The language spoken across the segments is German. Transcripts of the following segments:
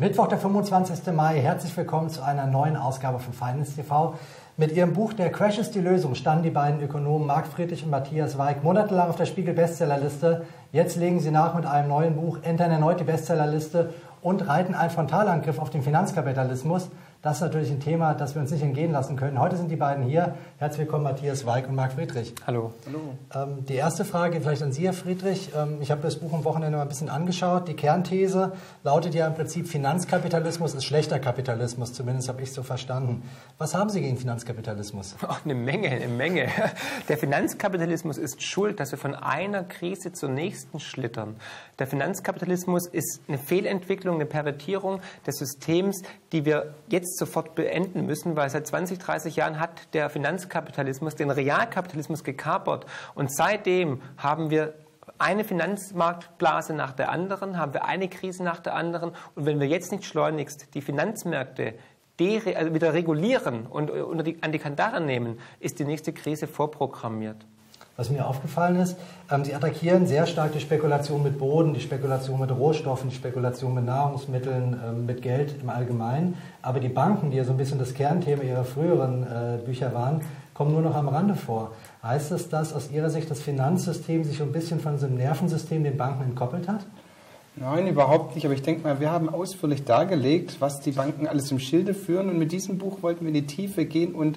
Mittwoch, der 25. Mai. Herzlich willkommen zu einer neuen Ausgabe von Finance TV. Mit ihrem Buch Der Crash ist die Lösung standen die beiden Ökonomen Marc Friedrich und Matthias Weig monatelang auf der Spiegel-Bestsellerliste. Jetzt legen sie nach mit einem neuen Buch, entern erneut die Bestsellerliste und reiten einen Frontalangriff auf den Finanzkapitalismus. Das ist natürlich ein Thema, das wir uns nicht entgehen lassen können. Heute sind die beiden hier. Herzlich willkommen, Matthias Weig und Marc Friedrich. Hallo. Hallo. Die erste Frage vielleicht an Sie, Herr Friedrich. Ich habe das Buch am Wochenende mal ein bisschen angeschaut. Die Kernthese lautet ja im Prinzip, Finanzkapitalismus ist schlechter Kapitalismus. Zumindest habe ich es so verstanden. Was haben Sie gegen Finanzkapitalismus? Ach, eine Menge. Der Finanzkapitalismus ist schuld, dass wir von einer Krise zur nächsten schlittern. Der Finanzkapitalismus ist eine Fehlentwicklung, eine Pervertierung des Systems, die wir jetzt sofort beenden müssen, weil seit 20, 30 Jahren hat der Finanzkapitalismus den Realkapitalismus gekapert. Und seitdem haben wir eine Finanzmarktblase nach der anderen, haben wir eine Krise nach der anderen. Und wenn wir jetzt nicht schleunigst die Finanzmärkte wieder regulieren und an die Kandare nehmen, ist die nächste Krise vorprogrammiert. Was mir aufgefallen ist, Sie attackieren sehr stark die Spekulation mit Boden, die Spekulation mit Rohstoffen, die Spekulation mit Nahrungsmitteln, mit Geld im Allgemeinen. Aber die Banken, die ja so ein bisschen das Kernthema Ihrer früheren Bücher waren, kommen nur noch am Rande vor. Heißt das, dass aus Ihrer Sicht das Finanzsystem sich so ein bisschen von diesem Nervensystem den Banken entkoppelt hat? Nein, überhaupt nicht. Aber ich denke mal, wir haben ausführlich dargelegt, was die Banken alles im Schilde führen. Und mit diesem Buch wollten wir in die Tiefe gehen und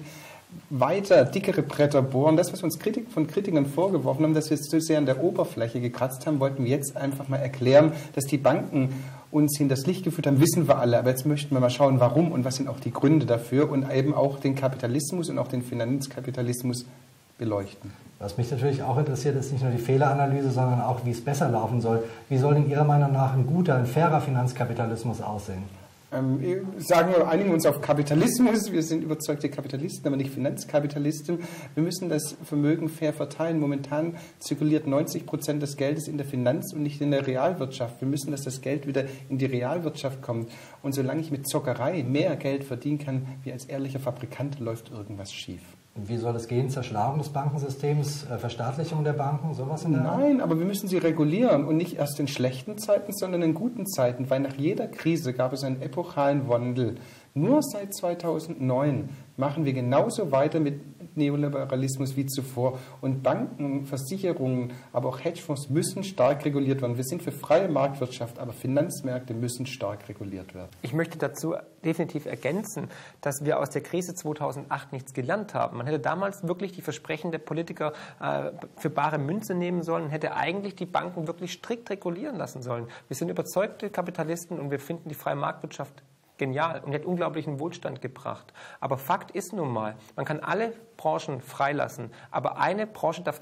weiter dickere Bretter bohren. Das, was uns von Kritikern vorgeworfen haben, dass wir jetzt so sehr an der Oberfläche gekratzt haben, wollten wir jetzt einfach mal erklären, dass die Banken uns hinters Licht geführt haben, wissen wir alle. Aber jetzt möchten wir mal schauen, warum und was sind auch die Gründe dafür und eben auch den Kapitalismus und auch den Finanzkapitalismus beleuchten. Was mich natürlich auch interessiert, ist nicht nur die Fehleranalyse, sondern auch, wie es besser laufen soll. Wie soll denn Ihrer Meinung nach ein guter, ein fairer Finanzkapitalismus aussehen? Sagen wir, einigen uns auf Kapitalismus. Wir sind überzeugte Kapitalisten, aber nicht Finanzkapitalisten. Wir müssen das Vermögen fair verteilen. Momentan zirkuliert 90% des Geldes in der Finanz und nicht in der Realwirtschaft. Wir müssen, dass das Geld wieder in die Realwirtschaft kommt. Und solange ich mit Zockerei mehr Geld verdienen kann, wie als ehrlicher Fabrikant, läuft irgendwas schief. Wie soll das gehen? Zerschlagung des Bankensystems, Verstaatlichung der Banken, sowas in der Art? Nein, aber wir müssen sie regulieren und nicht erst in schlechten Zeiten, sondern in guten Zeiten, weil nach jeder Krise gab es einen epochalen Wandel. Nur seit 2009 machen wir genauso weiter mit Neoliberalismus wie zuvor. Und Banken, Versicherungen, aber auch Hedgefonds müssen stark reguliert werden. Wir sind für freie Marktwirtschaft, aber Finanzmärkte müssen stark reguliert werden. Ich möchte dazu definitiv ergänzen, dass wir aus der Krise 2008 nichts gelernt haben. Man hätte damals wirklich die Versprechen der Politiker für bare Münze nehmen sollen und hätte eigentlich die Banken wirklich strikt regulieren lassen sollen. Wir sind überzeugte Kapitalisten und wir finden die freie Marktwirtschaft genial und die hat unglaublichen Wohlstand gebracht. Aber Fakt ist nun mal, man kann alle Branchen freilassen, aber eine Branche darf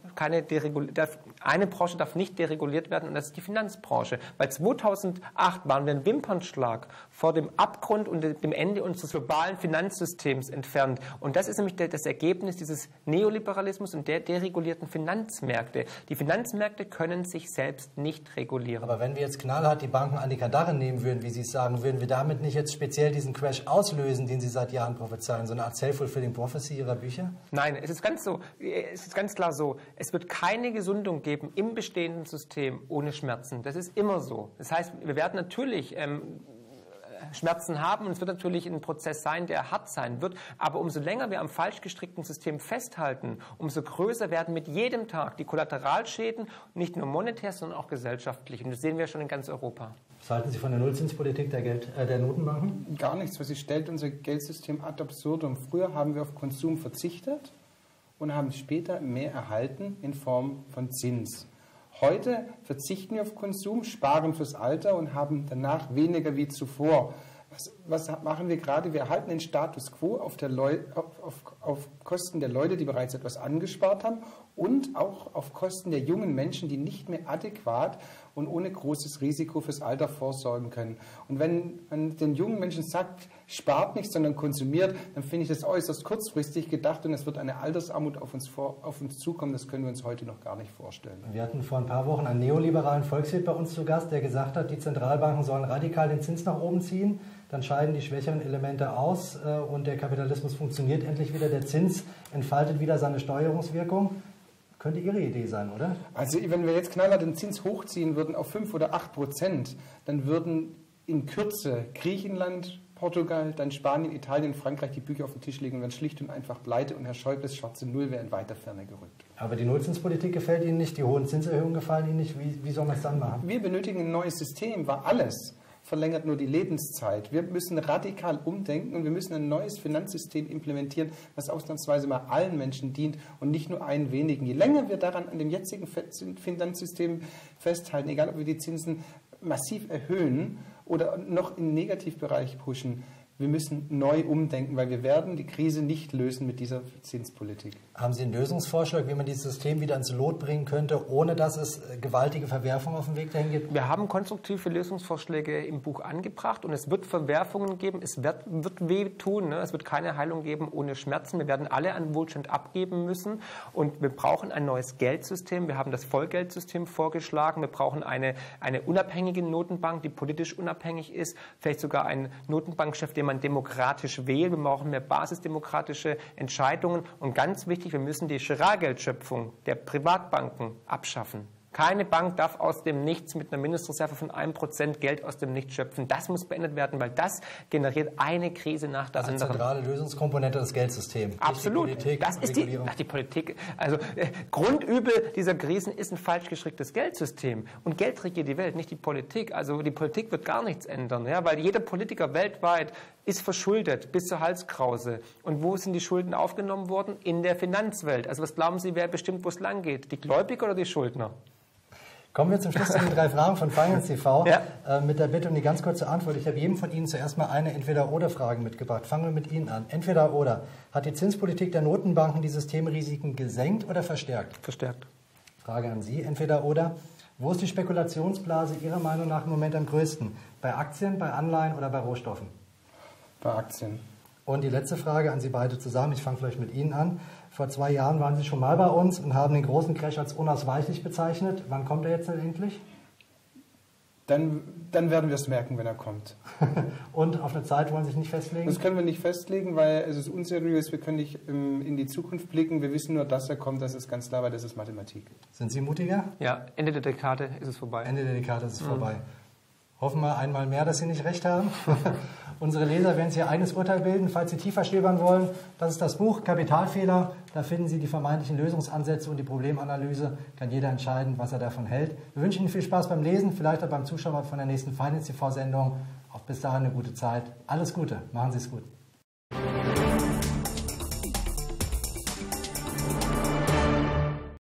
nicht dereguliert werden und das ist die Finanzbranche. Weil 2008 waren wir ein Wimpernschlag vor dem Abgrund und dem Ende unseres globalen Finanzsystems entfernt. Und das ist nämlich das Ergebnis dieses Neoliberalismus und der deregulierten Finanzmärkte. Die Finanzmärkte können sich selbst nicht regulieren. Aber wenn wir jetzt knallhart die Banken an die Kandare nehmen würden, wie Sie es sagen, würden wir damit nicht jetzt speziell diesen Crash auslösen, den Sie seit Jahren prophezeien, so eine Art Self-Fulfilling Prophecy Ihrer Bücher? Nein, es ist ganz klar so. Es wird keine Gesundung geben im bestehenden System ohne Schmerzen. Das ist immer so. Das heißt, wir werden natürlich Schmerzen haben und es wird natürlich ein Prozess sein, der hart sein wird. Aber umso länger wir am falsch gestrickten System festhalten, umso größer werden mit jedem Tag die Kollateralschäden, nicht nur monetär, sondern auch gesellschaftlich. Und das sehen wir schon in ganz Europa. Was halten Sie von der Nullzinspolitik der Notenbanken? Gar nichts, weil sie stellt unser Geldsystem ad absurdum. Früher haben wir auf Konsum verzichtet und haben später mehr erhalten in Form von Zins. Heute verzichten wir auf Konsum, sparen fürs Alter und haben danach weniger wie zuvor. Was machen wir gerade? Wir erhalten den Status quo auf Kosten der Leute, die bereits etwas angespart haben und auch auf Kosten der jungen Menschen, die nicht mehr adäquat und ohne großes Risiko fürs Alter vorsorgen können. Und wenn man den jungen Menschen sagt, spart nicht, sondern konsumiert, dann finde ich das äußerst kurzfristig gedacht und es wird eine Altersarmut auf uns zukommen. Das können wir uns heute noch gar nicht vorstellen. Wir hatten vor ein paar Wochen einen neoliberalen Volkswirt bei uns zu Gast, der gesagt hat, die Zentralbanken sollen radikal den Zins nach oben ziehen. Dann scheiden die schwächeren Elemente aus und der Kapitalismus funktioniert endlich wieder. Der Zins entfaltet wieder seine Steuerungswirkung. Könnte Ihre Idee sein, oder? Also wenn wir jetzt knallhart den Zins hochziehen würden auf 5 oder 8%, dann würden in Kürze Griechenland, Portugal, dann Spanien, Italien, Frankreich die Bücher auf den Tisch legen und werden schlicht und einfach pleite und Herr Schäubles schwarze Null wäre in weiter Ferne gerückt. Aber die Nullzinspolitik gefällt Ihnen nicht, die hohen Zinserhöhungen gefallen Ihnen nicht. Wie soll man es dann machen? Wir benötigen ein neues System, war alles. Verlängert nur die Lebenszeit. Wir müssen radikal umdenken und wir müssen ein neues Finanzsystem implementieren, was ausnahmsweise mal allen Menschen dient und nicht nur einen wenigen. Je länger wir daran an dem jetzigen Finanzsystem festhalten, egal ob wir die Zinsen massiv erhöhen oder noch im Negativbereich pushen, wir müssen neu umdenken, weil wir werden die Krise nicht lösen mit dieser Zinspolitik. Haben Sie einen Lösungsvorschlag, wie man dieses System wieder ins Lot bringen könnte, ohne dass es gewaltige Verwerfungen auf dem Weg dahin gibt? Wir haben konstruktive Lösungsvorschläge im Buch angebracht und es wird Verwerfungen geben, es wird wehtun, ne? Es wird keine Heilung geben ohne Schmerzen. Wir werden alle an Wohlstand abgeben müssen und wir brauchen ein neues Geldsystem. Wir haben das Vollgeldsystem vorgeschlagen. Wir brauchen eine unabhängige Notenbank, die politisch unabhängig ist, vielleicht sogar einen Notenbankchef, den man demokratisch wählt. Wir brauchen mehr basisdemokratische Entscheidungen und ganz wichtig, wir müssen die Girardgeldschöpfung der Privatbanken abschaffen. Keine Bank darf aus dem Nichts mit einer Mindestreserve von 1% Geld aus dem Nichts schöpfen. Das muss beendet werden, weil das generiert eine Krise nach der anderen. Zentrale Lösungskomponente des Geldsystems. Absolut. Die Politik, das ist die Politik. Also Grundübel dieser Krisen ist ein falsch gestricktes Geldsystem. Und Geld regiert die Welt, nicht die Politik. Also die Politik wird gar nichts ändern, ja, weil jeder Politiker weltweit ist verschuldet bis zur Halskrause. Und wo sind die Schulden aufgenommen worden? In der Finanzwelt. Also was glauben Sie, wer bestimmt, wo es lang geht? Die Gläubiger oder die Schuldner? Kommen wir zum Schluss zu den 3 Fragen von Finance TV. Ja. Mit der Bitte um die ganz kurze Antwort. Ich habe jedem von Ihnen zuerst mal eine Entweder-Oder-Frage mitgebracht. Fangen wir mit Ihnen an. Entweder-Oder. Hat die Zinspolitik der Notenbanken die Systemrisiken gesenkt oder verstärkt? Verstärkt. Frage an Sie. Entweder-Oder. Wo ist die Spekulationsblase Ihrer Meinung nach im Moment am größten? Bei Aktien, bei Anleihen oder bei Rohstoffen? Bei Aktien. Und die letzte Frage an Sie beide zusammen. Ich fange vielleicht mit Ihnen an. Vor 2 Jahren waren Sie schon mal bei uns und haben den großen Crash als unausweichlich bezeichnet. Wann kommt er jetzt denn endlich? Dann werden wir es merken, wenn er kommt. Und auf eine Zeit wollen Sie sich nicht festlegen? Das können wir nicht festlegen, weil es ist unseriös. Wir können nicht in die Zukunft blicken. Wir wissen nur, dass er kommt. Das ist ganz klar, weil das ist Mathematik. Sind Sie mutiger? Ja, Ende der Dekade ist es vorbei. Ende der Dekade ist es vorbei. Hoffen wir einmal mehr, dass Sie nicht recht haben. Unsere Leser werden sich ihr eigenes Urteil bilden. Falls Sie tiefer stöbern wollen, das ist das Buch Kapitalfehler. Da finden Sie die vermeintlichen Lösungsansätze und die Problemanalyse. Kann jeder entscheiden, was er davon hält. Wir wünschen Ihnen viel Spaß beim Lesen, vielleicht auch beim Zuschauen von der nächsten Finance TV-Sendung. Auch bis dahin eine gute Zeit. Alles Gute. Machen Sie es gut.